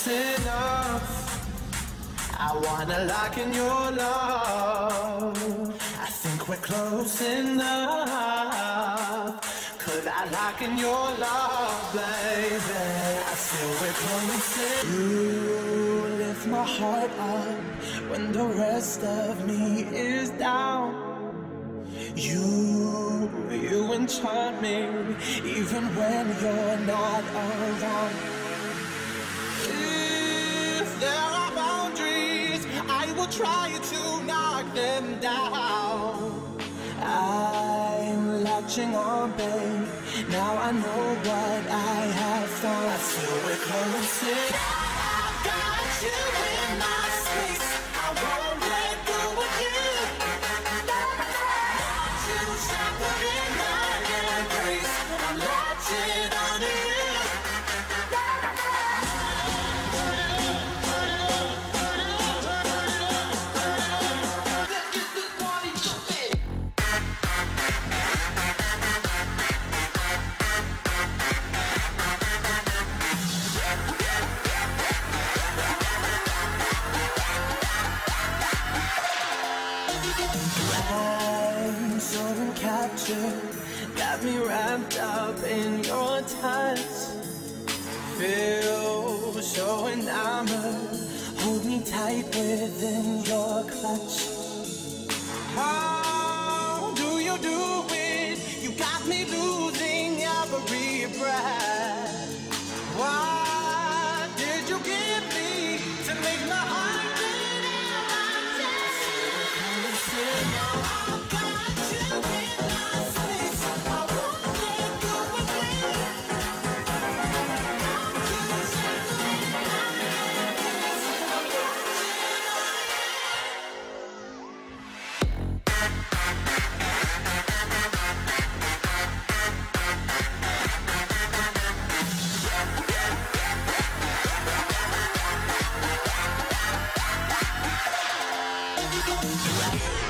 close enough. I wanna lock in your love. I think we're close enough. Could I lock in your love, baby? I feel we're close enough. You lift my heart up when the rest of me is down. You enchant me even when you're not around. If there are boundaries, I will try to knock them down. I'm latching on, babe. Now I know what I have found. I feel we're close enough. I've got you in my space. I won't let go of you. Shackled in my embrace, I'm latching onto you. I'm so captured, got me wrapped up in your touch. Feel so enamored, hold me tight within your clutch. How do you do it? You got me losing every breath. What did you give me to make my heart beat in my chest? I've got you in my space. I won't let go of you. I'm too shackled in my embrace. I'm latching on you.